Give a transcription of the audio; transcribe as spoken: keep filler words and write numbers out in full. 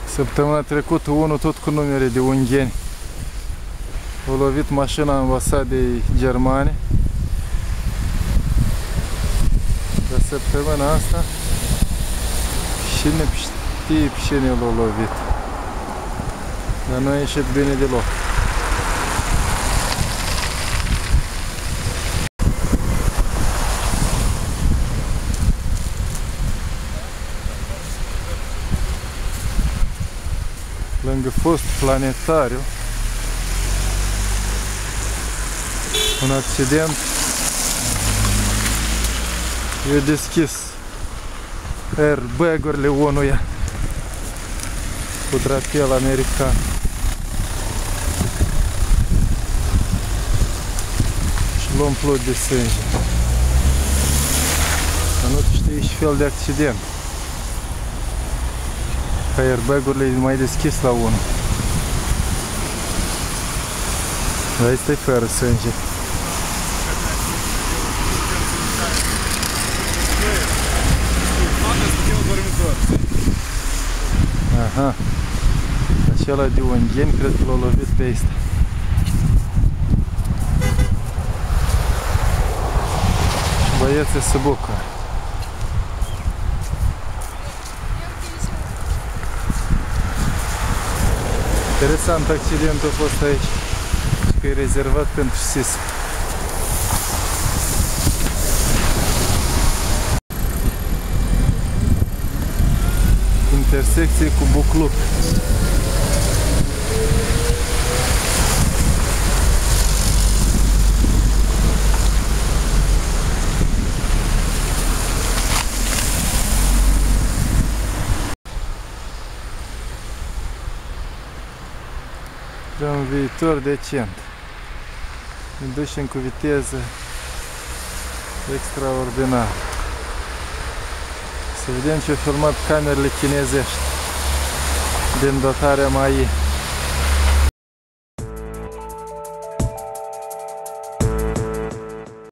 Săptămâna trecută, unul tot cu numere de ungheni a lovit mașina ambasadei germane. Dar săptămâna asta cine știe pe cine l-a lovit. Dar nu a ieșit bine deloc. Lângă fost planetariu, un accident, i-a deschis airbag-urile unuia cu drapel american. Și l-a umplut de sânge. Dar nu știi ce fel de accident. Că airbag-urile e mai deschis la unul. Dar este fără sânge. Aha. Acela de ungheni, cred că l-a lovit pe ăsta. Și băieții se bucură. Interesant accidentul a fost aici. Că e rezervat pentru S I S. Intersecție cu Bucluc. De un viitor decent. Ne ducem cu viteză extraordinară. Să vedem ce au filmat camerele chinezești din dotarea M A I.